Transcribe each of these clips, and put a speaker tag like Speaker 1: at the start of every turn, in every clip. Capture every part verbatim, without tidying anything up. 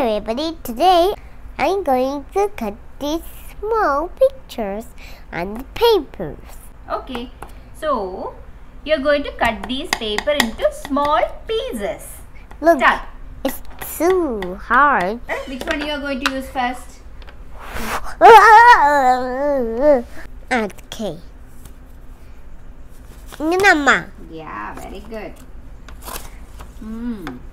Speaker 1: everybody, today I'm going to cut these small pictures on the papers.
Speaker 2: Okay, so you're going to cut these paper into small pieces.
Speaker 1: Look,
Speaker 2: Start.
Speaker 1: it's too hard.
Speaker 2: Which one you are going to use first?
Speaker 1: Okay. Nama.
Speaker 2: Yeah, very good. Hmm.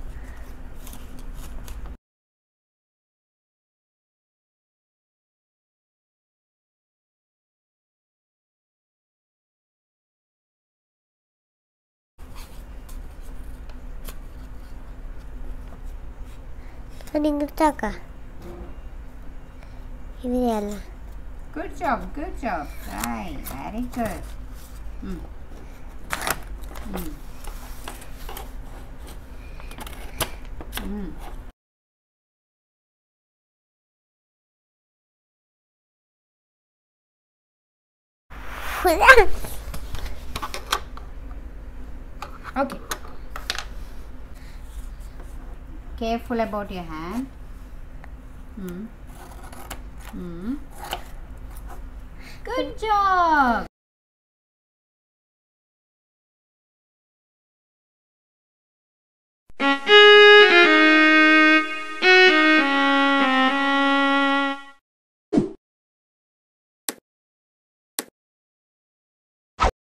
Speaker 2: Good job, good job. Right, very good. Hmm. Hmm. Hmm. Okay. Careful about your hand. Hmm. Hmm. Good job.